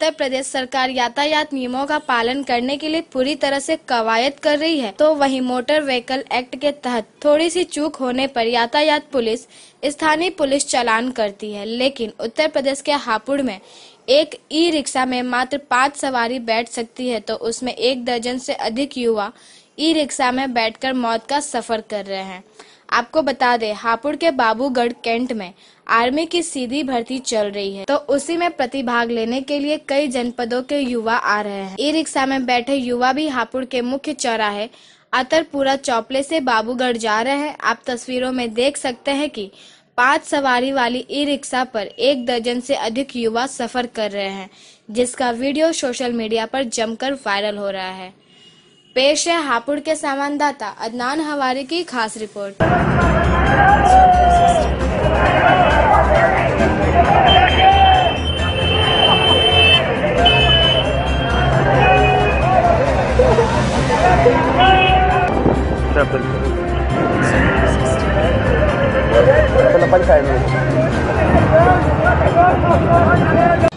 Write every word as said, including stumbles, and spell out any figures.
उत्तर प्रदेश सरकार यातायात नियमों का पालन करने के लिए पूरी तरह से कवायद कर रही है, तो वहीं मोटर व्हीकल एक्ट के तहत थोड़ी सी चूक होने पर यातायात पुलिस स्थानीय पुलिस चालान करती है। लेकिन उत्तर प्रदेश के हापुड़ में एक ई रिक्शा में मात्र पाँच सवारी बैठ सकती है, तो उसमें एक दर्जन से अधिक युवा ई रिक्शा में बैठकर मौत का सफर कर रहे हैं। आपको बता दें, हापुड़ के बाबूगढ़ कैंट में आर्मी की सीधी भर्ती चल रही है, तो उसी में प्रतिभाग लेने के लिए कई जनपदों के युवा आ रहे हैं। ई रिक्शा में बैठे युवा भी हापुड़ के मुख्य चौराहे अतरपुरा चौपले से बाबूगढ़ जा रहे हैं। आप तस्वीरों में देख सकते हैं कि पांच सवारी वाली ई रिक्शा पर एक दर्जन से अधिक युवा सफर कर रहे हैं, जिसका वीडियो सोशल मीडिया पर जमकर वायरल हो रहा है। पेश है हापुड़ के संवाददाता अदनान हवारी की खास रिपोर्ट। साइड में